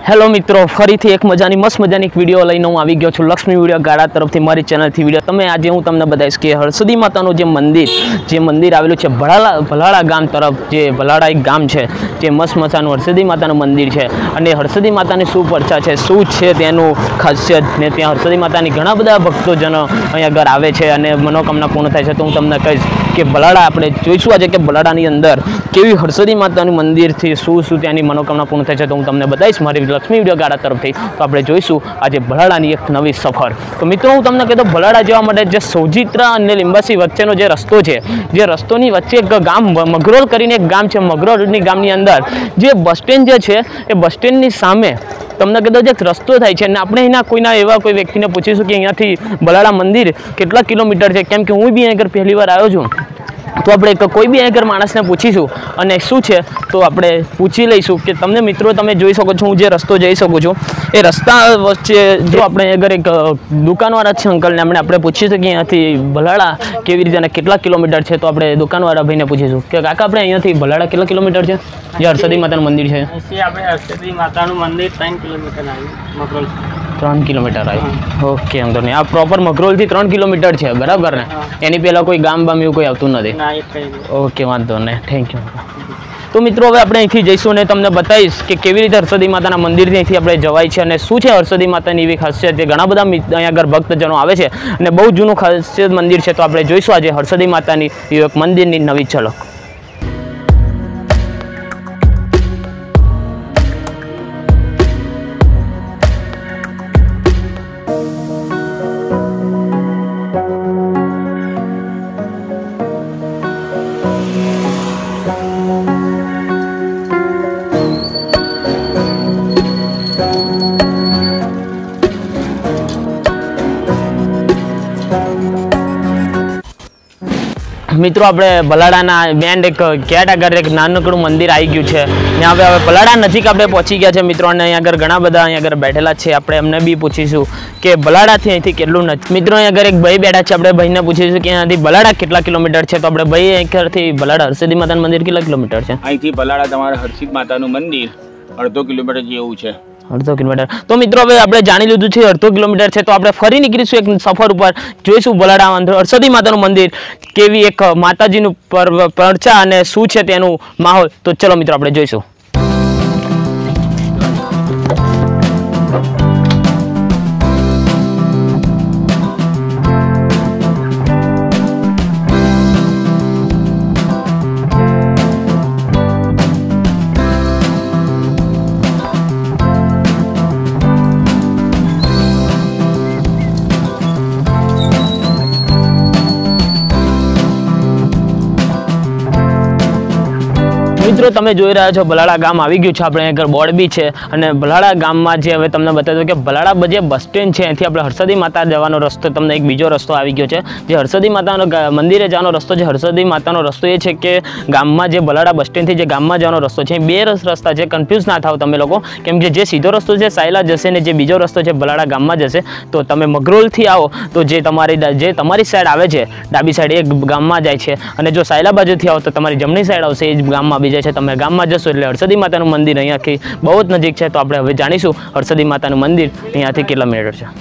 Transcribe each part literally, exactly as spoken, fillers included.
Hello મિત્રો, ફરીથી એક મજાની મસ્ત મજાની એક વિડીયો લઈને હું આવી ગયો છું લક્ષ્મી વિડીયો ગાળા તરફથી મારી ચેનલથી વિડીયો. તમે આજે હું તમને બતાવીશ કે હરસદી માતાનું જે મંદિર જે મંદિર આવેલું છે ભલાળા ભલાળા ગામ તરફ, જે ભલાળા એક ગામ છે, જે મસ્ત મજાનું હરસદી માતાનું મંદિર છે. અને હરસદી માતાની શું પરચા છે, શું છે તેનું ખાસિયત, ને ત્યાં હરસદી માતાની ઘણા બધા ભક્તોજનો અહીંયા આગળ આવે છે અને મનોકામના પૂર્ણ થાય છે. તો હું તમને કહીશ કે ભલાળા આપણે જોઈશું આજે કે ભલાળાની અંદર કેવી હરસદી માતાનું મંદિરથી શું શું ત્યાંની મનોકામના પૂર્ણ થાય છે. તો હું તમને બતાવીશ મારી લક્ષ્મી વિડીયો ગાળા તરફથી. તો આપણે જોઈશું આજે ભલાળાની એક નવી સફર. તો મિત્રો હું તમને કહેતો ભલાળા જવા માટે જે સોજિત્રા અને લિંબાસી વચ્ચેનો જે રસ્તો છે, જે રસ્તોની વચ્ચે એક ગામ મગરોલ કરીને એક ગામ છે, મગરોલની ગામની અંદર જે બસ સ્ટેન્ડ જે છે એ બસ સ્ટેન્ડની સામે તમને કદાચ એક રસ્તો થાય છે. અને આપણે અહીંના કોઈના એવા કોઈ વ્યક્તિને પૂછીશું કે અહીંયાથી ભલાળા મંદિર કેટલા કિલોમીટર છે, કેમ કે હું બી અહીં પહેલી વાર આવ્યો છું. તો આપણે કોઈ બી આગળ માણસને પૂછીશું અને શું છે તો આપણે પૂછી લઈશું કે તમને મિત્રો તમે જોઈ શકો છો હું જે રસ્તો જઈ શકું છું એ રસ્તા વચ્ચે જો આપણે આગળ એક દુકાનવાળા છે અંકલને આપણે આપણે પૂછીશું કે અહીંયાથી ભલાળા કેવી રીતે અને કેટલા કિલોમીટર છે. તો આપણે દુકાનવાળા ભાઈને પૂછીશું કે કાકા આપણે અહીંયાથી ભલાળા કેટલા કિલોમીટર છે, જે હરસદી માતાનું મંદિર છે? આપણે હરસદી માતાનું મંદિર ત્રણ કિલોમીટર આવ્યું મગરોલ. ત્રણ કિલોમીટર આવ્યું. ઓકે, વાંધો નહીં. આ પ્રોપર મગરોલથી ત્રણ કિલોમીટર છે, બરાબર ને? એની પહેલાં કોઈ ગામ બામ એવું કોઈ આવતું નથી? ઓકે, વાંધો નહીં. Thank you. તો મિત્રો હવે આપણે અહીંથી જઈશું અને તમને બતાવીશ કે કેવી રીતે હરસદી માતાના મંદિરથી અહીંથી આપણે જવાય છે અને શું છે હરસદી માતાની એવી ખાસિયત છે. ઘણા બધા અહીંયા આગળ ભક્તજનો આવે છે અને બહુ જૂનું ખાસિયત મંદિર છે. તો આપણે જોઈશું આજે હરસદી માતાની એક મંદિરની નવી ઝલક. મિત્રો આપણે ભલાડાના બેન્ડ એક ગેટ આગળ એક નાનકડું મંદિર આવી ગયું છે ને હવે હવે ભલાડા નજીક આપણે પહોંચી ગયા છે મિત્રો. અને અહીંયા આગળ ઘણા બધા અહીંયા આગળ બેઠેલા છે. આપણે એમને બી પૂછીશું કે ભલાડાથી અહીંથી કેટલું નજીક. મિત્રો અહીંયા આગળ એક ભાઈ બેઠા છે, આપણે ભાઈને પૂછીશું કે અહીંયાથી ભલાડા કેટલા કિલોમીટર છે. તો આપણે ભાઈ અહીંથી ભલાડા હરસદી માતાનું મંદિર કેટલા કિલોમીટર છે? અહીંથી ભલાડા તમારા હરસિદ્ધ માતાનું મંદિર અડધો કિલોમીટર જેવું છે. અડધો કિલોમીટર. તો મિત્રો હવે આપણે જાણી લીધું છે અડધો કિલોમીટર છે. તો આપણે ફરી નીકળીશું એક સફર ઉપર, જોઈશું ભલાડા હરસદી માતાનું મંદિર કેવી એક માતાજીનું પરચા અને શું છે તેનું માહોલ. તો ચલો મિત્રો આપણે જોઈશું. મિત્રો તમે જોઈ રહ્યા છો ભલાડા ગામ આવી ગયું છે. આપણે આગળ બોર્ડ બી છે અને ભલાડા ગામમાં જે હવે તમને બતાવ્યું કે ભલાડા જે બસ સ્ટેન્ડ છે એથી આપણે હરસદી માતા જવાનો રસ્તો, તમને એક બીજો રસ્તો આવી ગયો છે જે હરસદી માતાનો મંદિરે જવાનો રસ્તો છે. હરસદી માતાનો રસ્તો એ છે કે ગામમાં જે ભલાડા બસ સ્ટેન્ડથી જે ગામમાં જવાનો રસ્તો છે, બે રસ્તા છે. કન્ફ્યુઝ ના થાવ તમે લોકો, કેમ કે જે સીધો રસ્તો છે સાયલા જશે ને જે બીજો રસ્તો છે ભલાડા ગામમાં જશે. તો તમે મગરોલથી આવો તો જે તમારી જે તમારી સાઈડ આવે છે ડાબી સાઈડ એ ગામમાં જાય છે, અને જો સાયલા બાજુથી આવો તો તમારી જમણી સાઈડ આવશે એ જ ગામમાં બી જાય છે. તમે ગામમાં જશો એટલે હરસદી માતાનું મંદિર અહીંયાથી બહુ જ નજીક છે. તો આપણે હવે જાણીશું હરસદી માતાનું મંદિર અહીંયાથી કેટલા મીટર છે.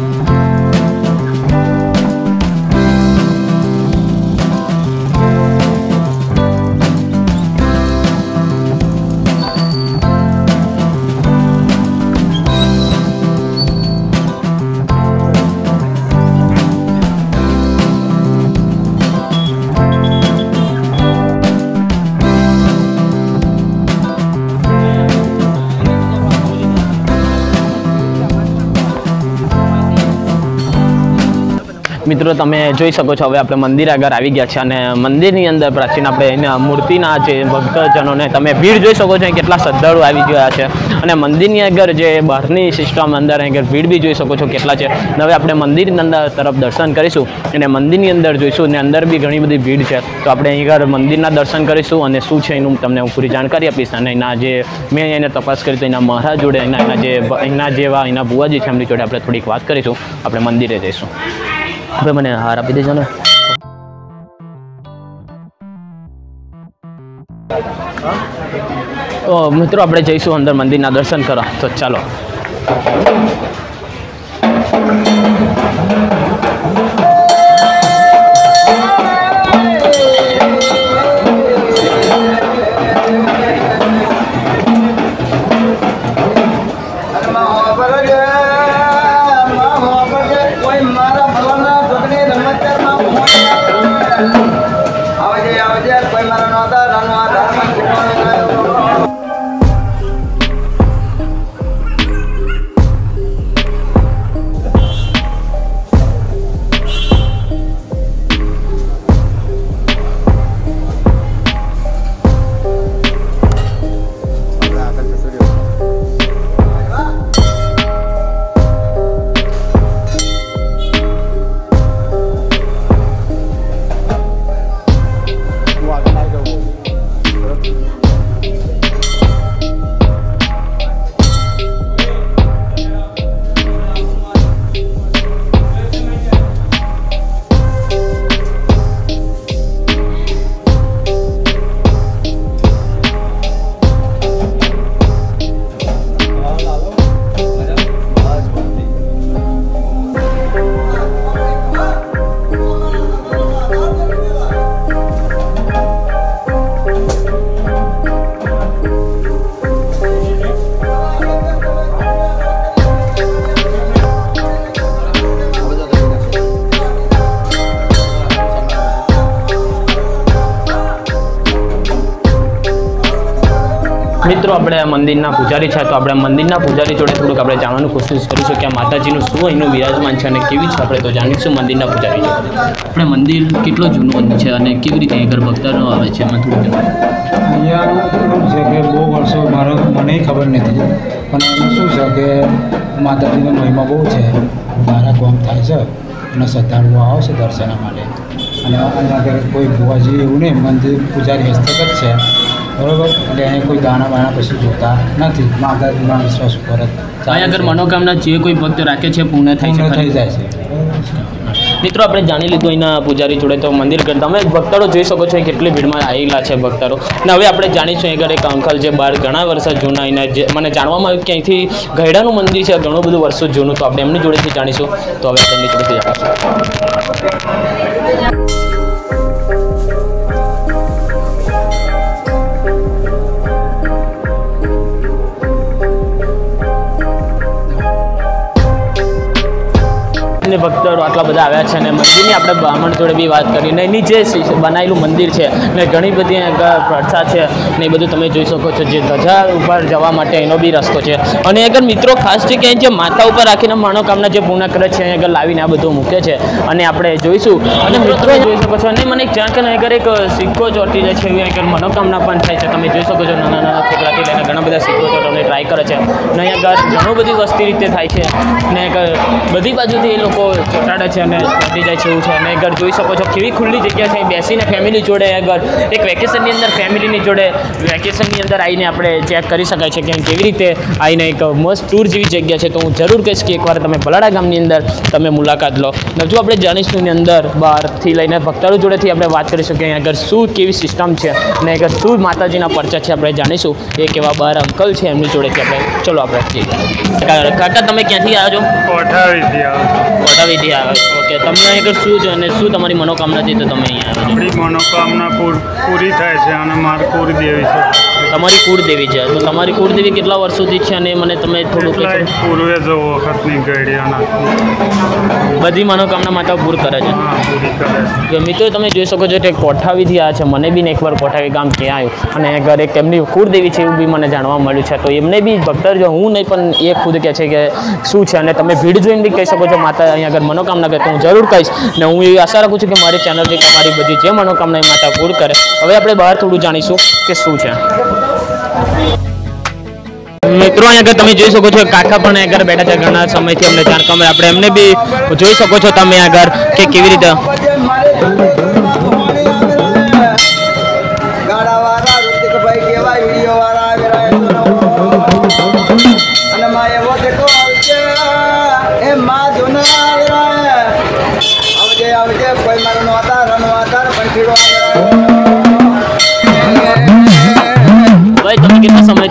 મિત્રો તમે જોઈ શકો છો હવે આપણે મંદિર આગળ આવી ગયા છે અને મંદિરની અંદર પ્રાચીન આપણે એના મૂર્તિના જે ભક્તજનોને તમે ભીડ જોઈ શકો છો કેટલા શ્રદ્ધાળુ આવી ગયા છે. અને મંદિરની આગળ જે બહારની સિસ્ટમ અંદર આગળ ભીડ બી જોઈ શકો છો કેટલા છે. હવે આપણે મંદિરની અંદર તરફ દર્શન કરીશું અને મંદિરની અંદર જોઈશું અને અંદર બી ઘણી બધી ભીડ છે. તો આપણે અહીં આગળ મંદિરના દર્શન કરીશું અને શું છે એનું તમને હું પૂરી જાણકારી આપીશ. અને એના જે મેં એને તપાસ કરી તો એના મહારાજ જોડે એના એના જે એના જેવા એના બુવાજી છે એમની જોડે આપણે થોડીક વાત કરીશું. આપણે મંદિરે જઈશું. હવે મને હાર આપી દેજો ને. તો મિત્રો આપણે જઈશું અંદર મંદિરના દર્શન કરવા, તો ચાલો. મિત્રો આપણે મંદિરના પૂજારી છે, તો આપણે મંદિરના પૂજારી જોડે થોડુંક આપણે જાણવાની કોશિશ કરીશું કે આ માતાજીનું શું અહીંનું વિરાજમાન છે અને કેવી છે. આપણે તો જાણીશું મંદિરના પૂજારી જોડે. આપણે મંદિર કેટલો જૂનું છે અને કેવી રીતે આગળ ભક્તનો આવે છે એમાં થોડુંક અહીંયા શું છે કે બહુ વર્ષો મારો મને ખબર નથી, પણ એમાં શું છે કે માતાજીનો મહિમા બહુ છે. મારા કોમ થાય છે અને શ્રદ્ધાળુઓ આવે છે દર્શન માટે. અને અહીંયા આગળ કોઈ ભુવાજી એવું નહીં, મંદિર પૂજારી હસ્તક જ છે, બરાબર. એટલે અહીંયા કોઈ દાણા બાણા કશું જોતા નથી, માતાજીના વિશ્વાસ ઉપર જ અહીંયા આગળ મનોકામના જે કોઈ ભક્ત રાખે છે પૂર્ણ થાય છે, થઈ જાય છે. મિત્રો આપણે જાણી લીધું અહીંના પૂજારી જોડે તો મંદિર કરતા તમે ભક્તારો જોઈ શકો છો કેટલી ભીડમાં આવેલા છે ભક્તારો. અને હવે આપણે જાણીશું આગળ એક અંકલ જે બહાર ઘણા વર્ષો જૂના અહીંના જે મને જાણવામાં આવ્યું કે અહીંથી ગયડાનું મંદિર છે ઘણું બધું વર્ષો જૂનું, તો આપણે એમની જોડેથી જાણીશું. તો હવે તેમની જોડેથી જાણીશું. ભક્તો આટલા બધા આવ્યા છે અને મંદિરની આપણે બ્રાહ્મણ જોડે બી વાત કરી ને એની જે બનાવેલું મંદિર છે ને ઘણી બધી પ્રસાદ છે ને એ બધું તમે જોઈ શકો છો. જે ધજા ઉપર જવા માટે એનો બી રસ્તો છે. અને આગળ મિત્રો ખાસ છે કે જે માથા ઉપર રાખીને મનોકામના જે પૂર્ણ કરે છે આગળ લાવીને આ બધું મૂકે છે અને આપણે જોઈશું. અને મિત્રો જોઈ શકો છો અને મને જ્યાં કે આગળ એક સિક્કો ચોંટી જાય છે એવી આગળ મનોકામના પણ થાય છે. તમે જોઈ શકો છો નાના નાના છોકરાથી લઈને ઘણા બધા સિક્કો ચોંટવાની ટ્રાય કરે છે અને અહીંયા આગળ ઘણું બધી વસ્તી રીતે થાય છે ને બધી બાજુથી એ લોકો ચોટાડે છે અને ચોંટી જાય છે એવું છે. અને આગળ જોઈ શકો છો કેવી ખુલ્લી જગ્યા છે, બેસીને ફેમિલી જોડે આગળ એક વેકેશનની અંદર ફેમિલીની જોડે વેકેશનની અંદર આવીને આપણે ચેક કરી શકાય છે કે કેવી રીતે આવીને એક મસ્ત ટૂર જેવી જગ્યા છે. તો હું જરૂર કહીશ કે એકવાર તમે ભલાડા ગામની અંદર તમે મુલાકાત લો. હજુ આપણે જાણીશું એની અંદર બહારથી લઈને ભક્તાળુ જોડેથી આપણે વાત કરીશું કે અહીં આગળ શું કેવી સિસ્ટમ છે અને આગળ શું માતાજીના પરચા છે આપણે જાણીશું. એક એવા બહાર અંકલ છે એમની જોડેથી આપણે ચલો આપણે જઈએ. કાકા તમે ક્યાંથી આવ્યા છો? કોઠાવીથી આવે. કોઠાવીથી આવે. ઓકે, તમને આગળ શું છે અને શું તમારી મનોકામના છે તો તમે અહીંયા આવ્યા છો? આપણી મનોકામના પૂરી થાય છે અને મારી કુળદેવી છે. તમારી કુળદેવી છે તો તમારી કુળદેવી કેટલા વર્ષોથી છે અને મને તમે થોડુંક પૂર્વે જો વખતની ગઈડિયાના બધી મનોકામના માતા પૂર કરે છે. પૂરી કરે છે. મિત્રો તમે જોઈ શકો છો કે કોઠાવીથી આ છે. મને બી એકવાર કોઠાવી ગામ ક્યાં આવ્યું અને ઘરે એક એમની કુળદેવી છે એવું બી મને જાણવા મળ્યું છે. તો એમને બી ભક્તર જો હું નહીં પણ એ ખુદ કહે છે કે શું છે અને તમે ભીડ જોઈને બી કહી શકો છો માતા અહીંયા આગળ મનોકામના કરે તો હું જરૂર કહીશ ને હું એવી આશા રાખું છું કે મારી ચેનલથી તમારી બધી જે મનોકામના એ માતા પૂર કરે. હવે આપણે બહાર થોડું જાણીશું કે શું છે. મિત્રો અહીંયા આગળ તમે જોઈ શકો છો કાકા પણ આગળ બેઠા છે ઘણા સમયથી અમને જાણ કમે આપણે એમને બી જોઈ શકો છો તમે આગળ કે કેવી રીતે ભાઈ તમે કેટલા સમય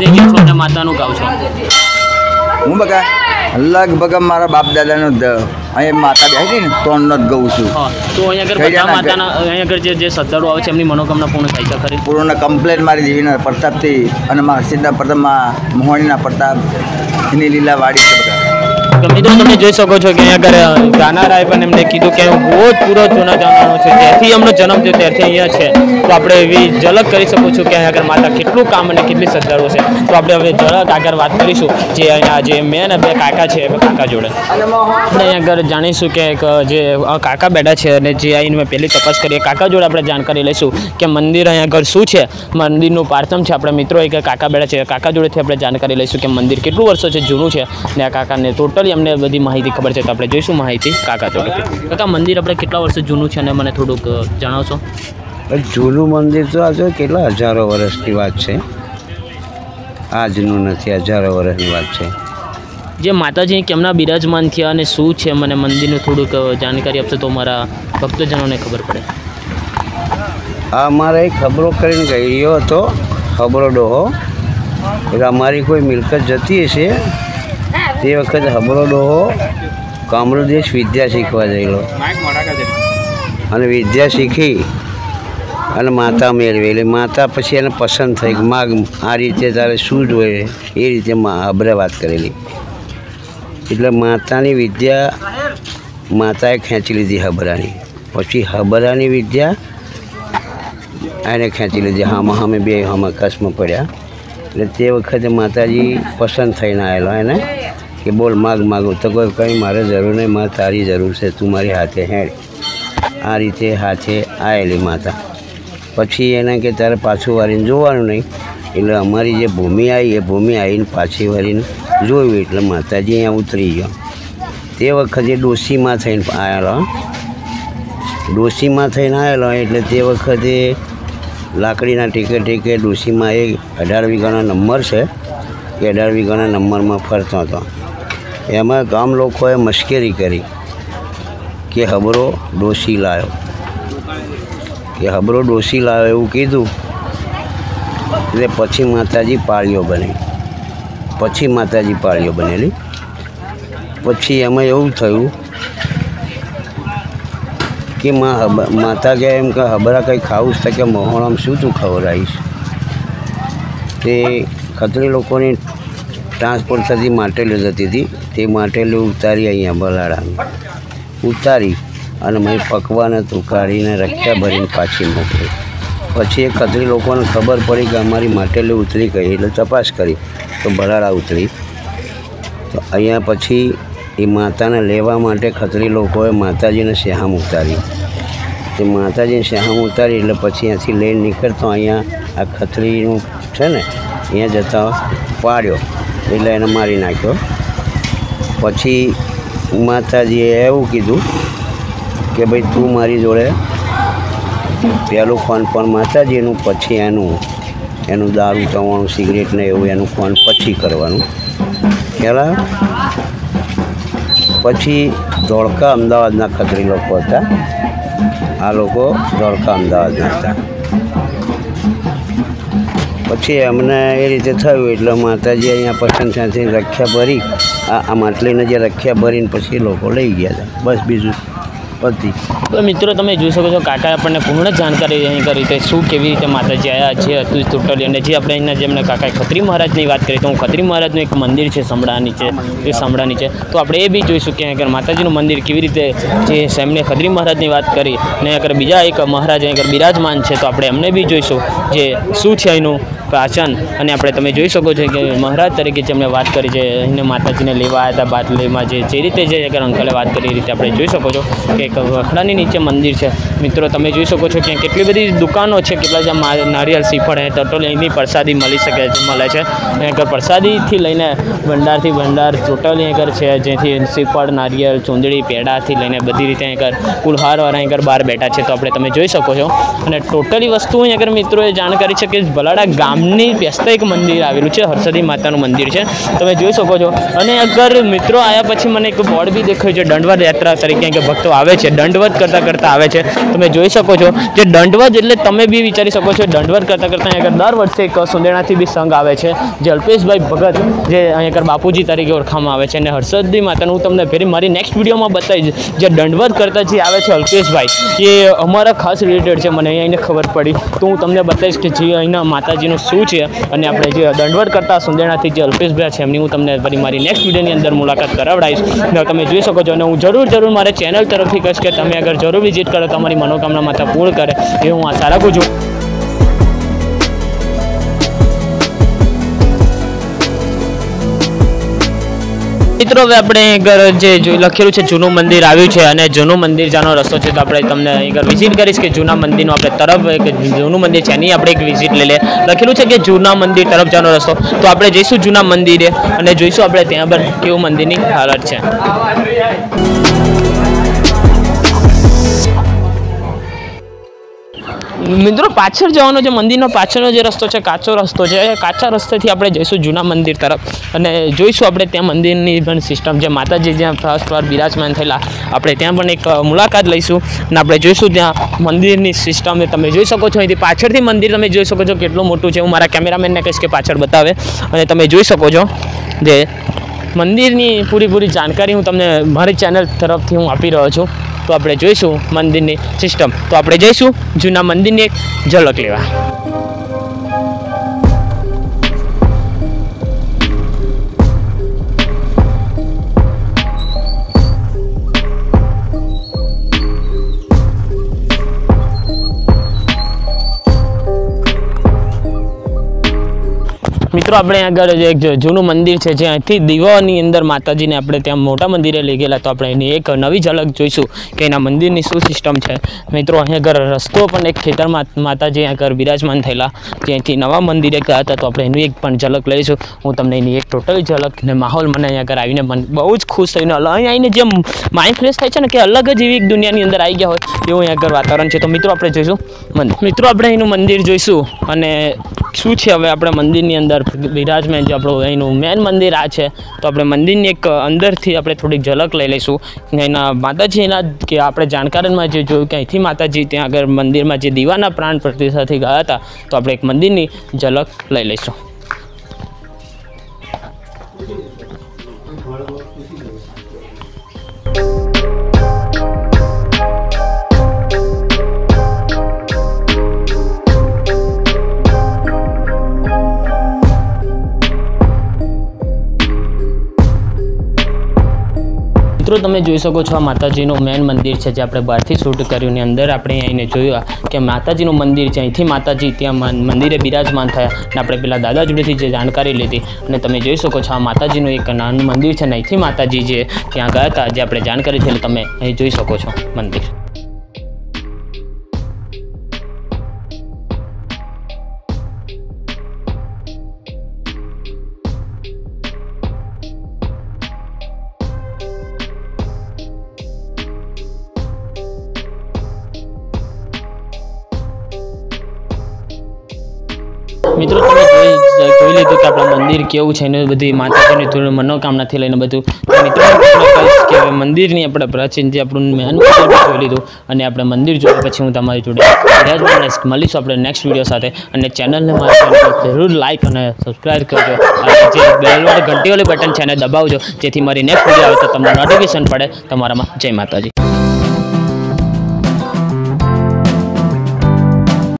હું બકા લગભગ મારા બાપ દાદાનો અહીંયા માતા બેસી ને તોણનો જ ગઉં છું. હા તો અહીંયા આગળ બધા માતાના અહીંયા આગળ જે જે શ્રદ્ધાળુઓ આવે છે એમની મનોકામના પૂર્ણ થાય છે ખરી? પૂર્ણ કમ્પ્લેટ મારી દેવીના પ્રતાપથી અને મારા સિદ્ધના પ્રતાપમાં મોહણીના પ્રતાપ એની લીલા વાડી છે બધા. તો મિત્રો તમે જોઈ શકો છો કે અહીંયા આગળ ગાનારાએ પણ એમને કીધું કે હું બહુ જ પૂરો જૂના જમાનો છે, ત્યારથી એમનો જન્મ થયો ત્યારથી અહીંયા છે. તો આપણે એવી ઝલક કરી શકો છો કે અહીંયા આગળ માતા કેટલું કામ અને કેટલી શ્રદ્ધાળુઓ છે. તો આપણે હવે ઝલક આગળ વાત કરીશું જે અહીંયા જે મેન બે કાકા છે એ કાકા જોડે આપણે અહીંયા આગળ જાણીશું કે એક જે કાકા બેઠા છે અને જે આવીને મેં પહેલી તપાસ કરી કાકા જોડે આપણે જાણકારી લઈશું કે મંદિર અહીંયા આગળ શું છે, મંદિરનું પાર્થમ છે. આપણે મિત્રો એક કાકા બેઠા છે, કાકા જોડેથી આપણે જાણકારી લઈશું કે મંદિર કેટલું વર્ષો છે જૂનું છે ને આ કાકાને ટોટલ અમને બધી માહિતી ખબર છે. તો આપણે જોઈશું માહિતી કાકા જોડે. કાકા મંદિર આપણે કેટલા વર્ષ જૂનું છે અને મને થોડુંક જણાવશો? જૂનું મંદિર તો આજે કેટલા હજારો વર્ષની વાત છે, આજનું નથી, હજારો વર્ષની વાત છે. જે માતાજી કેમના બિરાજમાન થયા અને શું છે મને મંદિરનું થોડુંક જાણકારી આપશો તો મારા ભક્તજનોને ખબર પડે. આ અમારે એક ખબરો કરીને ગયો હતો, ખબરો ડોહો એટલે અમારી કોઈ મિલકત જતી હશે તે વખતે હબરો ડોહો કામરુદેશ વિદ્યા શીખવા ગયેલો અને વિદ્યા શીખી અને માતા મેળવી. એટલે માતા પછી એને પસંદ થઈ માગ આ રીતે તારે શું જોઈએ એ રીતે હબરે વાત કરેલી. એટલે માતાની વિદ્યા માતાએ ખેંચી લીધી હબરાની, પછી હબરાની વિદ્યા એને ખેંચી લીધી. હામાં અમે બે હામાં કસમાં પડ્યા. એટલે તે વખતે માતાજી પસંદ થઈને આવેલો એને કે બોલ માગ માગું તો કોઈ કંઈ મારે જરૂર નહીં, મારે તારી જરૂર છે, તું મારી હાથે હેડ. આ રીતે હાથે આવેલી માતા. પછી એને કે તારે પાછું વારીને જોવાનું નહીં. એટલે અમારી જે ભૂમિ આવી એ ભૂમિ આવીને પાછી વારીને જોયું એટલે માતાજી અહીંયા ઉતરી ગયો. તે વખતે ડોશીમાં થઈને આવેલો, ડોશીમાં થઈને આવેલો એટલે તે વખતે લાકડીના ટીકે ટીકે ડોશીમાં એ અઢાર વીઘાનો નંબર છે કે અઢાર વીઘાના નંબરમાં ફરતો હતો. એમાં ગામ લોકોએ મશ્કરી કરી કે હબરો ડોશી લાવ્યો, કે હબરો ડોશી લાવ્યો એવું કીધું. એટલે પછી માતાજી પાળીઓ બની, પછી માતાજી પાળીઓ બનેલી. પછી એમાં એવું થયું કે માતા કહે એમ કે હબરા કંઈ ખાવું છે કે મોહણામાં શું તું ખવડાવીશ. તે ખત્રી લોકોની ટ્રાન્સપોર્ટ થતી માટેલી જતી હતી, તે માટેલી ઉતારી અહીંયા બલાડામાં ઉતારી અને મેં પકવાને ઉકાળીને રખ્યા ભરીને પાછી મોકલી. પછી એ ખત્રી લોકોને ખબર પડી કે અમારી માટેલી ઉતરી ગઈ એટલે તપાસ કરી તો બલાડા ઉતરી. તો અહીંયા પછી એ માતાને લેવા માટે ખત્રી લોકોએ માતાજીને શેહામ ઉતારી. તે માતાજીને શેહામ ઉતારી એટલે પછી અહીંયાથી લઈને નીકળતો અહીંયા આ ખત્રીનું છે ને અહીંયા જતા પાડ્યો એટલે એને મારી નાખ્યો. પછી માતાજીએ એવું કીધું કે ભાઈ તું મારી જોડે પહેલું ફોન પણ માતાજીનું, પછી એનું એનું દારૂ ચવાણું સિગરેટ ને એવું એનું ફોન પછી કરવાનું. પહેલાં પછી ધોળકા અમદાવાદના ખત્રી લોકો હતા, આ લોકો ધોળકા અમદાવાદના હતા. પછી એમને એ રીતે થયું એટલે માતાજી અહીંયા પસંદ ત્યાંથી રખ્યા ભરી આ આ માટલીને જે રખ્યા ભરીને પછી લોકો લઈ ગયા હતા. બસ બીજું પતી. તો મિત્રો તમે જોઈ શકો છો કાકાએ આપણને પૂર્ણ જાણકારી અહીં કરી તે શું કેવી રીતે માતાજી આવ્યા છે હતું ટોટલી. અને જે આપણે અહીંના જેમને કાકાએ ખત્રી મહારાજની વાત કરી તો હું ખત્રી મહારાજનું એક મંદિર છે સમડા નીચે, એ સમડા નીચે તો આપણે એ બી જોઈશું કે અહીં માતાજીનું મંદિર કેવી રીતે જે એમને ખત્રી મહારાજની વાત કરી અને આગળ બીજા એક મહારાજ અહીં આગળ બિરાજમાન છે તો આપણે એમને બી જોઈશું જે શું છે અહીંનું પ્રાચન. અને આપણે તમે જોઈ શકો છો કે મહારાજ તરીકે જેમણે વાત કરી છે એને માતાજીને લેવા આવ્યા હતા બાટલીમાં જે જે રીતે જે આગળ અંકલે વાત કરી એ રીતે આપણે જોઈ શકો છો કે એક વખડાની નીચે મંદિર છે. મિત્રો તમે જોઈ શકો છો કે કેટલી બધી દુકાનો છે, કેટલા જ્યાં નારિયેળ શ્રીફળ હે ટોટલ અહીંની પ્રસાદી મળી શકે છે મળે છે. અહીં આગળ પ્રસાદીથી લઈને ભંડારથી ભંડાર ટોટલી આગળ છે જેથી શ્રીફળ નારિયેળ ચૂંદડી પેડાથી લઈને બધી રીતે અહીં આગળ કુલહારવાળા અહીં આગળ બહાર બેઠા છે તો આપણે તમે જોઈ શકો છો. અને ટોટલી વસ્તુ અહીં આગળ મિત્રોએ જાણકારી છે કે ભલાડા ગામ ગામની બેસતા એક મંદિર આવેલું છે, હરસદી માતાનું મંદિર છે, તમે જોઈ શકો છો. અને અગર મિત્રો આવ્યા પછી મને એક બોર્ડ બી દેખાયું છે દંડવત યાત્રા તરીકે, કે ભક્તો આવે છે દંડવત કરતાં કરતાં આવે છે. તમે જોઈ શકો છો જે દંડવત એટલે તમે બી વિચારી શકો છો દંડવત કરતાં કરતાં અહીંયા દર વર્ષે એક સુંદેણાથી બી સંઘ આવે છે, જે અલ્પેશભાઈ ભગત જે અહીંયા બાપુજી તરીકે ઓળખવામાં આવે છે. અને હરસદી માતાનું હું તમને ફેરી મારી નેક્સ્ટ વિડીયોમાં બતાવીશ. જે દંડવત કરતા જે આવે છે અલ્પેશભાઈ, એ અમારા ખાસ રિલેટેડ છે, મને અહીંયા ખબર પડી તો હું તમને બતાવીશ કે જે અહીંના માતાજીનું શું છે. અને આપણે જે દંડવત કરતા સુંદેણાથી જે અલ્પેશભાઈ છે એમની હું તમને ફરી મારી નેક્સ્ટ વિડીયોની અંદર મુલાકાત કરાવડાવીશ. તમે જોઈ શકો છો. અને હું જરૂર જરૂર મારે ચેનલ તરફથી કહીશ કે તમે અગર જરૂર વિઝિટ કરો તમારી મનોકામના માતા પૂર્ણ કરે એ હું આશા રાખું છું. મિત્રો હવે આપણે આગળ જે લખેલું છે જૂનું મંદિર આવ્યું છે, અને જૂનું મંદિર જવાનો રસ્તો છે, તો આપણે તમને આગળ વિઝિટ કરીશ કે જૂના મંદિરનો આપણે તરફ એક જૂનું મંદિર છે એની આપણે એક વિઝિટ લઈ લે. લખેલું છે કે જૂના મંદિર તરફ જવાનો રસ્તો, તો આપણે જઈશું જૂના મંદિરે અને જોઈશું આપણે ત્યાં પર કેવું મંદિરની હાલત છે. મિત્રો પાછળ જવાનો જે મંદિરનો પાછળનો જે રસ્તો છે કાચો રસ્તો છે, એ કાચા રસ્તેથી આપણે જઈશું જૂના મંદિર તરફ અને જોઈશું આપણે ત્યાં મંદિરની પણ સિસ્ટમ છે, માતાજી જ્યાં ફર્સ્ટ વાર બિરાજમાન થયેલા આપણે ત્યાં પણ એક મુલાકાત લઈશું અને આપણે જોઈશું ત્યાં મંદિરની સિસ્ટમ. તમે જોઈ શકો છો અહીંથી પાછળથી મંદિર તમે જોઈ શકો છો કેટલું મોટું છે. હું મારા કેમેરામેનને કહીશ કે પાછળ બતાવે અને તમે જોઈ શકો છો જે મંદિરની પૂરી જાણકારી હું તમને મારી ચેનલ તરફથી હું આપી રહ્યો છું. તો આપણે જોઈશું મંદિરની સિસ્ટમ, તો આપણે જઈશું જૂના મંદિરની એક ઝલક લેવા. મિત્રો આપણે આગળ એક જૂનું મંદિર છે જ્યાંથી દીવાની અંદર માતાજીને આપણે ત્યાં મોટા મંદિરે લઈ ગયેલા, તો આપણે એની એક નવી ઝલક જોઈશું કે એના મંદિરની શું સિસ્ટમ છે. મિત્રો અહીં આગળ રસ્તો પણ એક ખેતરમાં માતાજી આગળ બિરાજમાન થયેલા જ્યાંથી નવા મંદિરે ગયા હતા, તો આપણે એની એક પણ ઝલક લઈશું. હું તમને એની એક ટોટલ ઝલક ને માહોલ મને અહીં આગળ આવીને મને બહુ જ ખુશ થઈને અહીં આવીને જે માઇન્ડ ફ્રેશ થાય છે ને કે અલગ જ એવી એક દુનિયાની અંદર આવી ગયા હોય એવું અહીં આગળ વાતાવરણ છે. તો મિત્રો આપણે જોઈશું મંદિર. મિત્રો આપણે એનું મંદિર જોઈશું અને શું છે હવે આપણે મંદિરની અંદર બિરાજમાન જે આપણું અહીંનું મેન મંદિર આ છે, તો આપણે મંદિરની એક અંદરથી આપણે થોડીક ઝલક લઈ લઈશું. એના માતાજીના કે આપણે જાણકારીમાં જે જોયું કે અહીંથી માતાજી ત્યાં આગળ મંદિરમાં જે દીવાના પ્રાણ પ્રતિષ્ઠાથી ગયા હતા, તો આપણે એક મંદિરની ઝલક લઈ લઈશું. મિત્રો તમે જોઈ શકો છો આ માતાજીનું મેન મંદિર છે જે આપણે બહારથી શૂટ કર્યું ને અંદર આપણે આવીને જોયું કે માતાજીનું મંદિર છે. અહીંથી માતાજી ત્યાં મંદિરે બિરાજમાન થયા અને આપણે પેલા દાદા જોડેથી જે જાણકારી લીધી અને તમે જોઈ શકો છો આ માતાજીનું એક નાનું મંદિર છે ને અહીંથી માતાજી જે ત્યાં ગયા હતા જે આપણે જાણકારી થયેલી તમે અહીં જોઈ શકો છો મંદિર. મિત્રો તમે જોઈ જોઈ લીધું કે આપણા મંદિર કેવું છે ને બધી માતાજીની થોડી મનોકામનાથી લઈને બધું. તો મિત્રો આપણે કહીશ કે હવે મંદિરની આપણે પ્રાચીન જે આપણું મેન મંદિર જોઈ લીધું અને આપણે મંદિર જોયા પછી હું તમારી જોડે બિરાજમાન મળીશું આપણે નેક્સ્ટ વિડીયો સાથે. અને ચેનલને મારી ચેનલ જરૂર લાઇક અને સબસ્ક્રાઈબ કરજો અને જે બેલવાળી ઘંટીવાળી બટન છે એને દબાવજો જેથી મારી નેક્સ્ટ વિડીયો આવે તો તમને નોટિફિકેશન પડે તમારામાં. જય માતાજી.